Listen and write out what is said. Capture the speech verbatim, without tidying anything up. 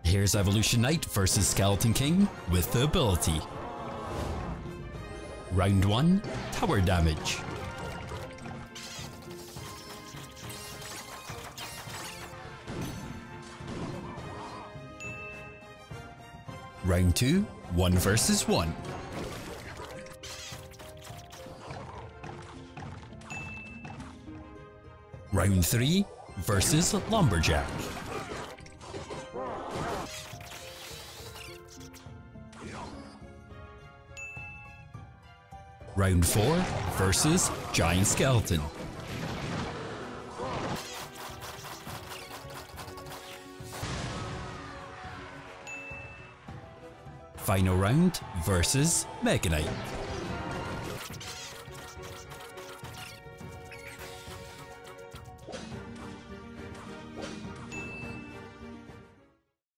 Here's Evolution Knight versus Skeleton King with the ability. Round one, tower damage. Round two, one versus one. Round three, versus Lumberjack. Round four, versus Giant Skeleton. Final round versus Mega Knight.